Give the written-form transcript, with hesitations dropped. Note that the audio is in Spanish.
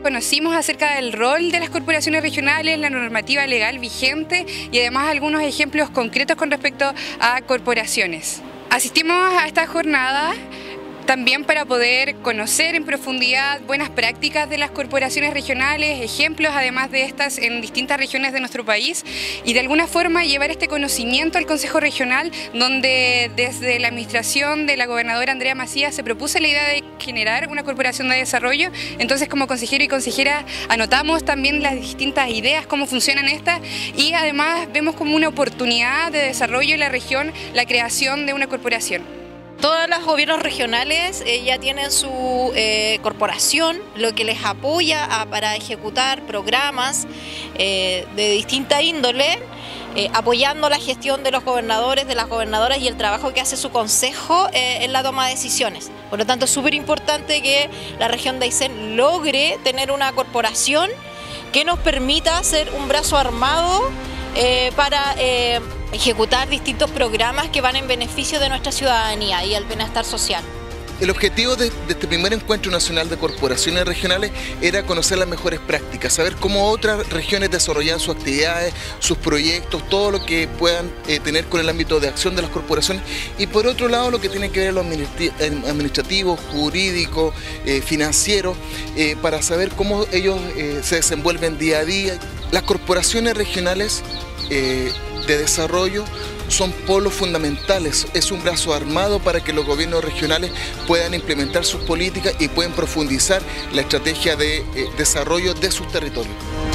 conocimos acerca del rol de las corporaciones regionales, la normativa legal vigente y además algunos ejemplos concretos con respecto a corporaciones. Asistimos a esta jornada también para poder conocer en profundidad buenas prácticas de las corporaciones regionales, ejemplos además de estas en distintas regiones de nuestro país y de alguna forma llevar este conocimiento al Consejo Regional, donde desde la administración de la gobernadora Andrea Macías se propuso la idea de generar una corporación de desarrollo. Entonces, como consejero y consejera anotamos también las distintas ideas, cómo funcionan estas, y además vemos como una oportunidad de desarrollo en la región la creación de una corporación. Todos los gobiernos regionales ya tienen su corporación, lo que les apoya para ejecutar programas de distinta índole, apoyando la gestión de los gobernadores, de las gobernadoras y el trabajo que hace su consejo en la toma de decisiones. Por lo tanto, es súper importante que la región de Aysén logre tener una corporación que nos permita ser un brazo armado para ejecutar distintos programas que van en beneficio de nuestra ciudadanía y al bienestar social. El objetivo de este primer encuentro nacional de corporaciones regionales era conocer las mejores prácticas, saber cómo otras regiones desarrollan sus actividades, sus proyectos, todo lo que puedan tener con el ámbito de acción de las corporaciones, y por otro lado lo que tiene que ver lo administrativo, jurídico, financiero, para saber cómo ellos se desenvuelven día a día. Las corporaciones regionales de desarrollo son polos fundamentales, es un brazo armado para que los gobiernos regionales puedan implementar sus políticas y puedan profundizar la estrategia de desarrollo de sus territorios.